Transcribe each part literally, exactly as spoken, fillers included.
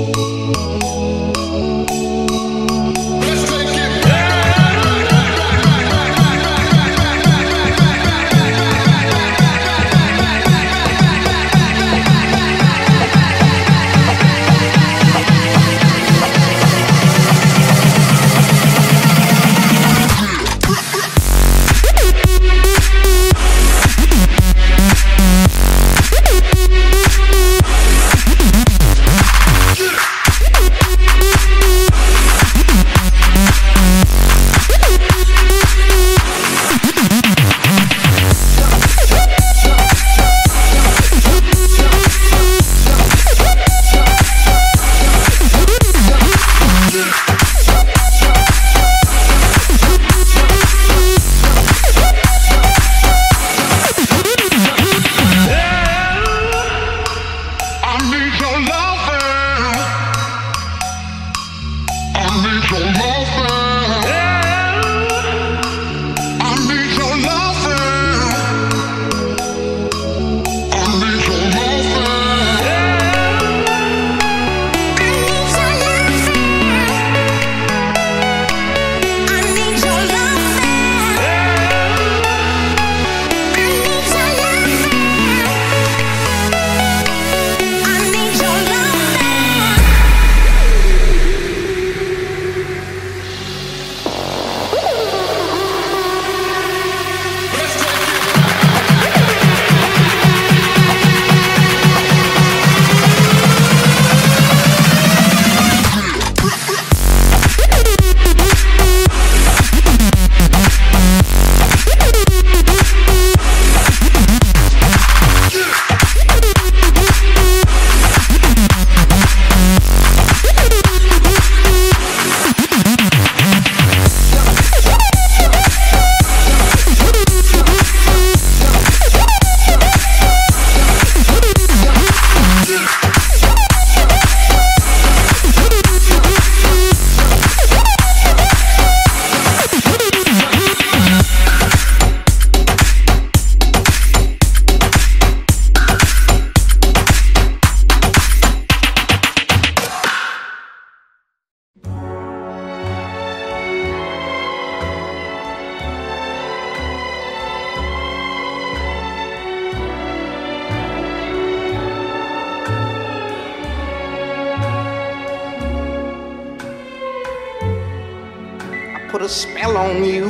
Put a spell on you.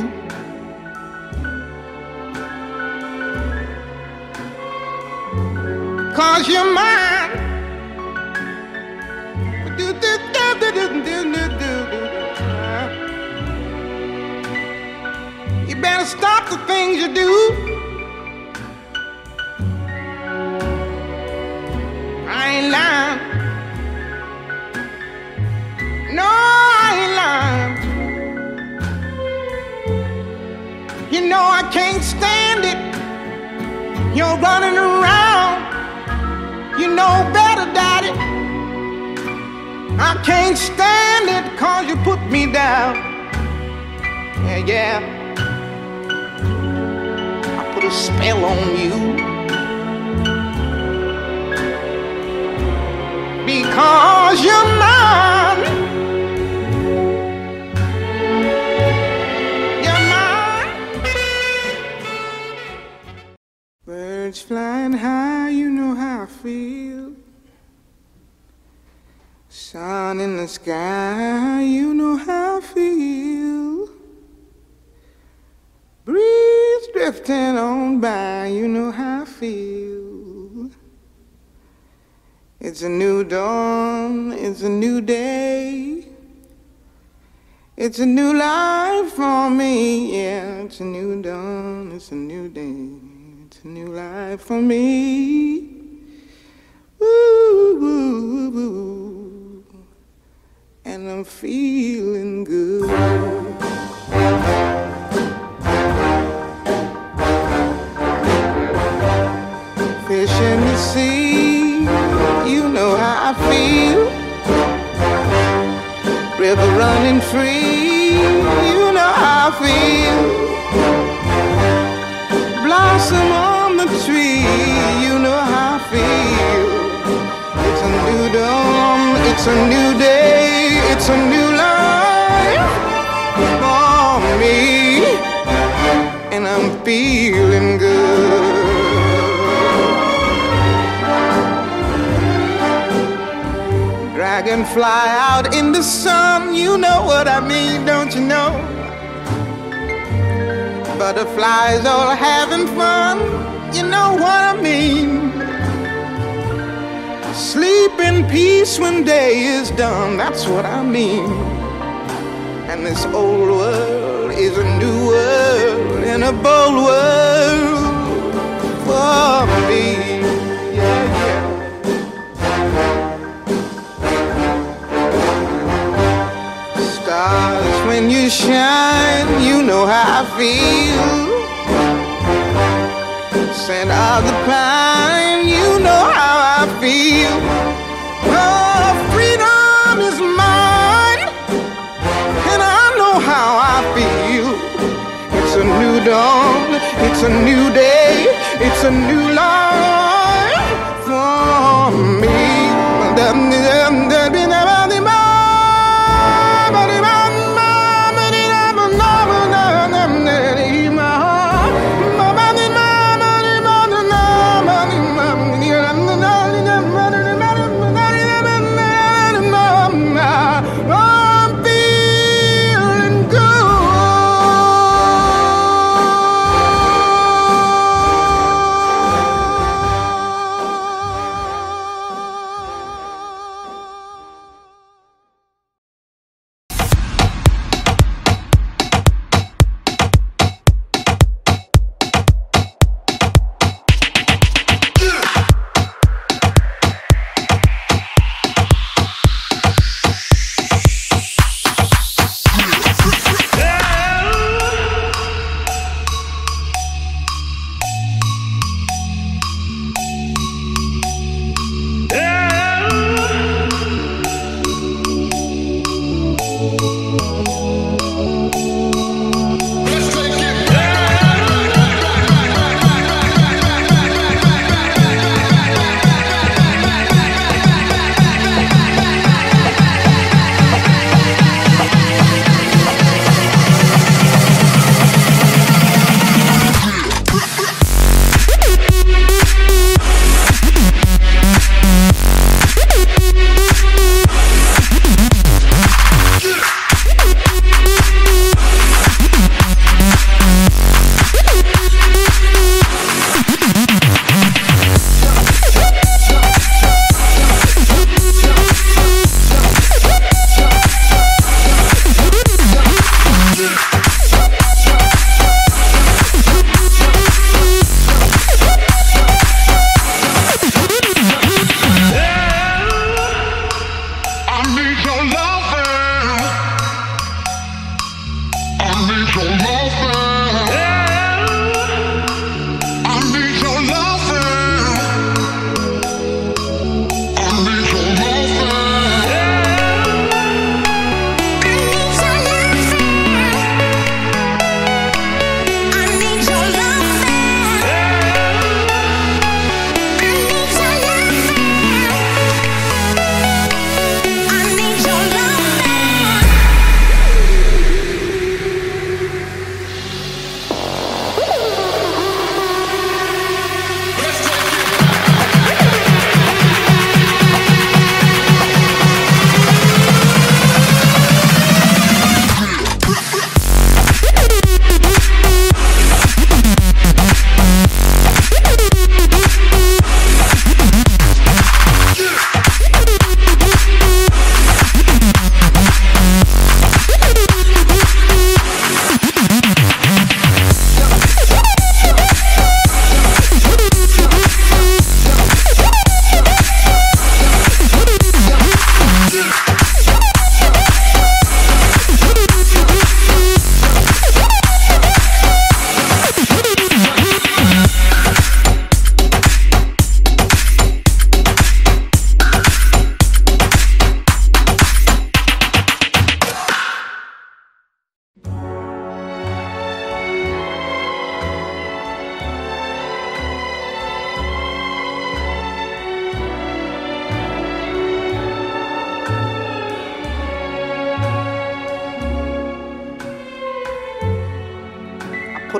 Cause you're mine. Do, do, do, do, do, do, do, do. You better stop the things you do. I ain't lying. No, I ain't lying. You know I can't stand it. You're running around. You know better, Daddy. I can't stand it cause you put me down. Yeah, yeah. I put a spell on you. Because you're mine. Birds flying high, you know how I feel. Sun in the sky, you know how I feel. Breeze drifting on by, you know how I feel. It's a new dawn, it's a new day. It's a new life for me, yeah. It's a new dawn, it's a new day. It's a new life for me. Woo, woo, woo. And I'm feeling good. Fish in the sea, you know how I feel. River running free, you know how I feel. Blossom on the tree, you know how I feel. It's a new dawn. It's a new day, it's a new life for me, and I'm feeling good. Dragonfly out in the sun, you know what I mean, don't you know? Butterflies all having fun, you know what I mean. Sleep in peace when day is done, that's what I mean. And this old world is a new world, and a bold world for me. Yeah, yeah. Stars, when you shine, you know how I feel. Scent of the pine, you know how I feel. Oh, freedom is mine, and I know how I feel. It's a new dawn, it's a new day, it's a new life for me.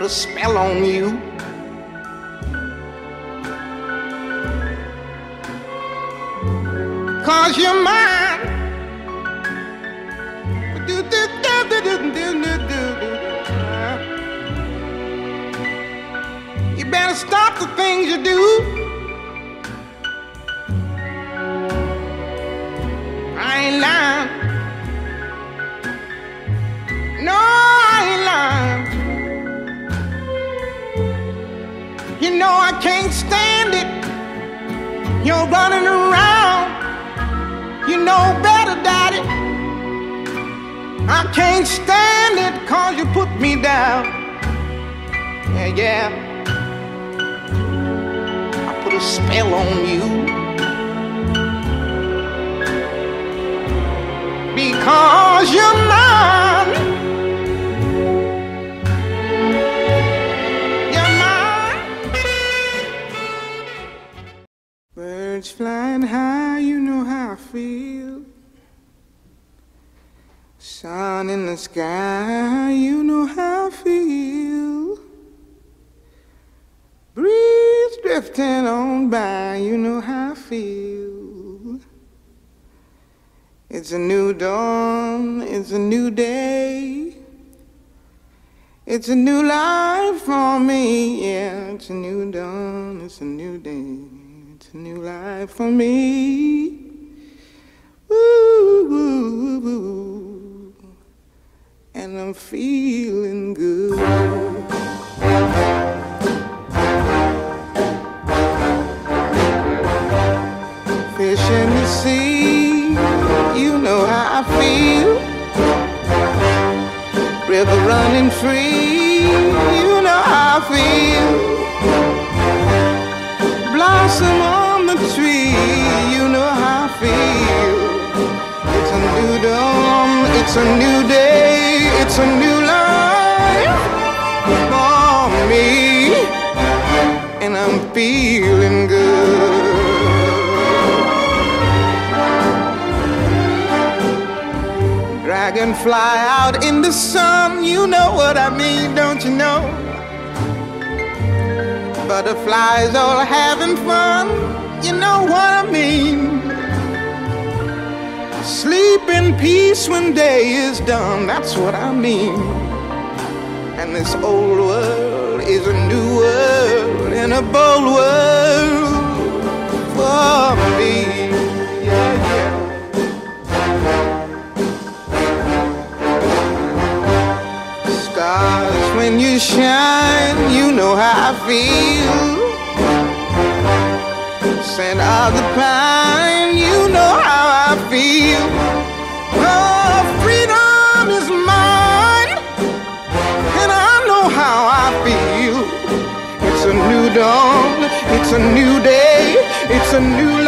put a spell on you. Cause you're mine. You better stop the things you do. I ain't lying. No, I ain't lying. You know I can't stand it. You're running around. You know better, Daddy. I can't stand it cause you put me down. Yeah, yeah. I put a spell on you. Because you're mine. You're mine. Birds flying high, you know how I feel. Sun in the sky, you know how I feel. Breeze drifting on by, you know how I feel. It's a new dawn, it's a new day. It's a new life for me, yeah. It's a new dawn, it's a new day. It's a new life for me. Woo, woo, woo. And I'm feeling good. Fish in the sea, you know how I feel. River running free, you know how I feel. Blossom on the tree, you know how I feel. It's a new dawn, it's a new day. It's a new life for me, and I'm feeling good. Dragonfly out in the sun, you know what I mean, don't you know? Butterflies all having fun, you know what I mean? Sleep in peace when day is done, that's what I mean. And this old world is a new world and a bold world for me. Yeah, yeah. Stars, when you shine, you know how I feel. Scent of the pine, you know how I feel. Oh, freedom is mine, and I know how I feel. It's a new dawn, it's a new day, it's a new